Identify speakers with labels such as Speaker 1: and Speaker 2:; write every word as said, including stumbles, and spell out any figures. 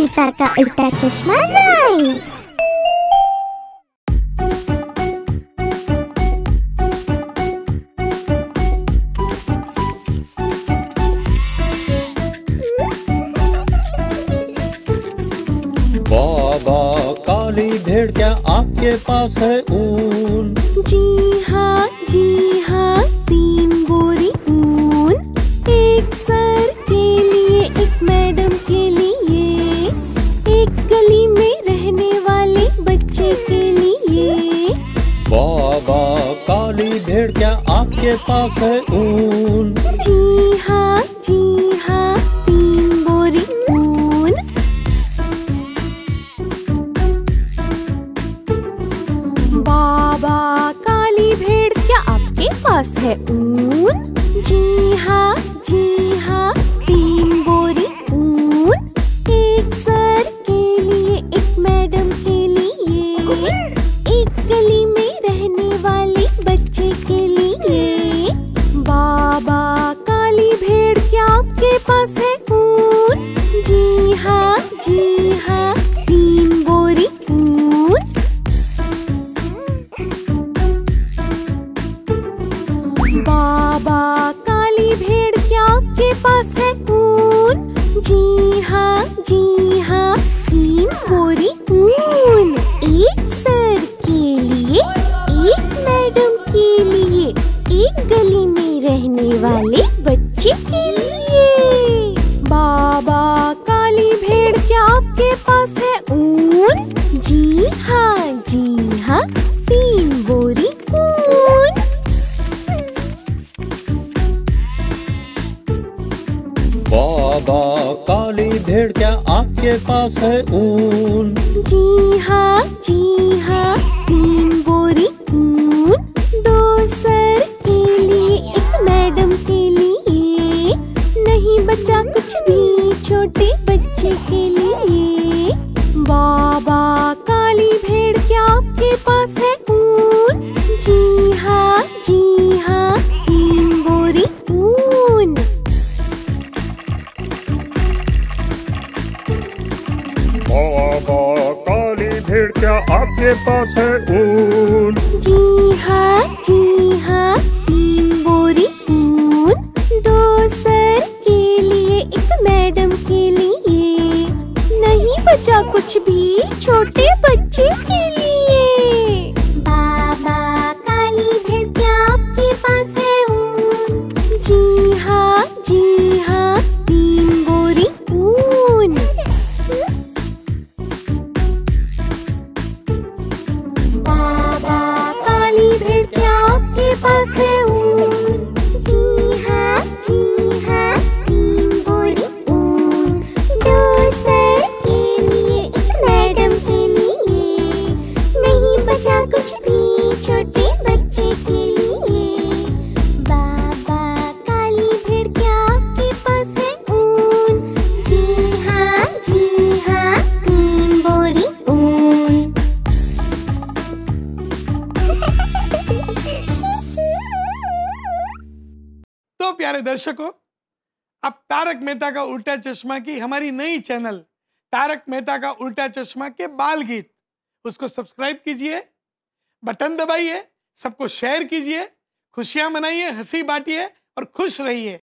Speaker 1: मेहता का उल्टा चश्मा राइम्स।
Speaker 2: बाबा काली भेड़ क्या आपके पास है ऊन?
Speaker 3: जी हाँ जी हाँ तीन बोरी ऊन, एक सर के लिए एक मैडम के लिए, एक गली में रहने वाले बच्चे के लिए।
Speaker 2: बाबा काली भेड़ क्या आपके पास है ऊन?
Speaker 3: जी हाँ जी हाँ तीन बोरी ऊन। बाबा काली भेड़ क्या आपके पास है ऊन? जी हाँ जी हाँ तीन बोरी ऊन, एक सर के लिए एक मैडम के लिए, एक गली में रहने वाले बच्चे के लिए। बाबा काली भेड़ क्या आपके पास है ऊन? जी हाँ जी हाँ तीन बोरी ऊन। बाबा काली भेड़ क्या आपके पास है ऊन? जी हाँ जी हाँ तीन बोरी ऊन, एक सर के लिए एक मैडम के लिए, एक गली में रहने वाले बच्चे के लिए। बाबा काली भेड़ क्या आपके पास है ऊन? जी हाँ जी हाँ तीन बोरी ऊन।
Speaker 2: बाबा काली भेड़ क्या आपके पास है ऊन?
Speaker 3: जी हाँ जी हाँ तीन बोरी ऊन, दो सर के लिए एक मैडम के लिए, नहीं बचा कुछ भी छोटे बच्चे के लिए। बाबा काली भेड़ क्या आपके पास है ऊन? जी हाँ जी हाँ तीन बोरी ऊन।
Speaker 2: बाबा काली भेड़ क्या आपके पास है ऊन?
Speaker 3: जी हाँ जी हाँ तीन बोरी ऊन, दो सर के लिए एक मैडम के लिए, नहीं बचा कुछ भी छोटे बच्चे के लिए। बाबा काली भेड़ क्या आपके पास है ऊन? जी हाँ जी हाँ तीन बोरी ऊन। बाबा काली भेड़ क्या आपके पास है ऊन? जी हाँ जी हाँ तीन बोरी ऊन, दो सर के लिए एक मैडम के लिए, नहीं बचा कुछ भी छोटे बच्चे के लिए। बाबा काली भेड़ क्या आपके पास है ऊन? जी हाँ जी हाँ तीन बोरी ऊन।
Speaker 4: तो प्यारे दर्शकों, अब तारक मेहता का उल्टा चश्मा की हमारी नई चैनल तारक मेहता का उल्टा चश्मा के बाल गीत, उसको सब्सक्राइब कीजिए, बटन दबाइए, सबको शेयर कीजिए, खुशियां मनाइए, हंसी बांटिए और खुश रहिए।